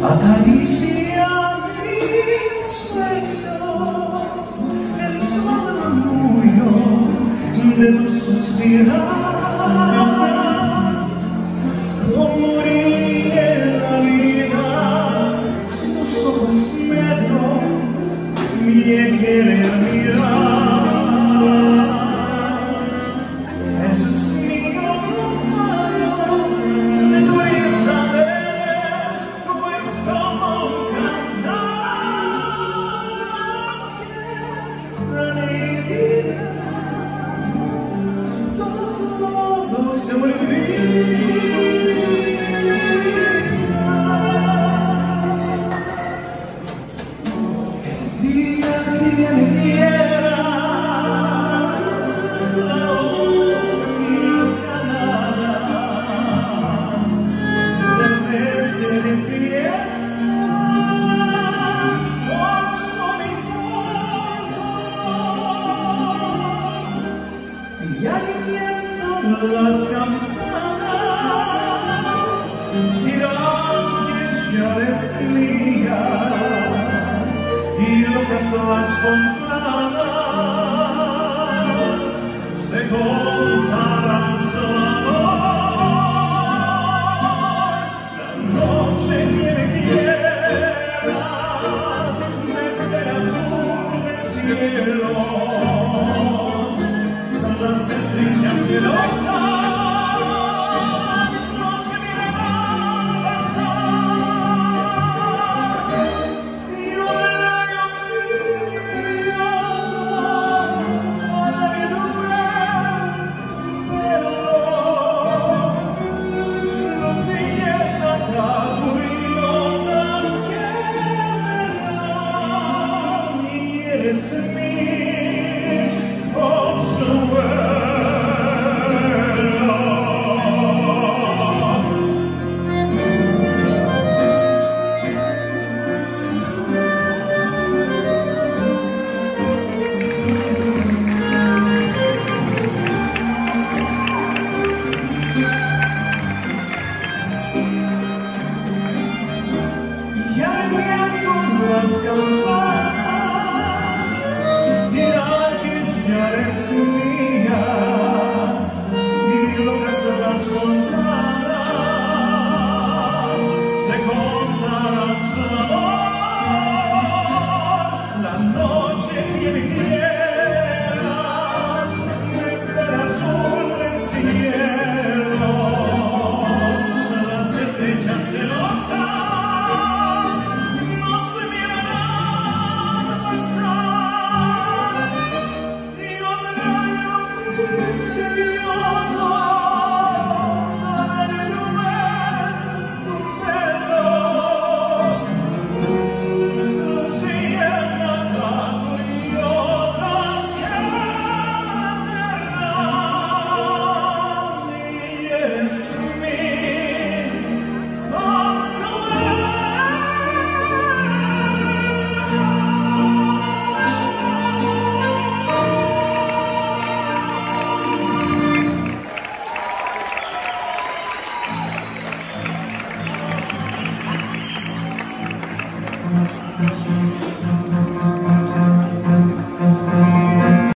Acaricia mi sueño, el suave murmullo de tu suspirar. Como ríe la vida si tus ojos negros me quieren mirar. Eso es mi orgullo de tu risa verde, tú es como cantar a mi vida. Todo se olvida. El día que me quieras, la rosa encanada se veste de fiesta con sol y color. Y al viento las campanas dirán que ya eres mía, y locas las fontanas se contarán su amor. La noche que me quieras desde el azul del cielo, las estrellas celosas nos mirarán pasar, y un rayo misterioso para mi duelo, los llena curiosas que verán, y eres mi consuelo. Y al viento las campanas dirán que ya eres mía.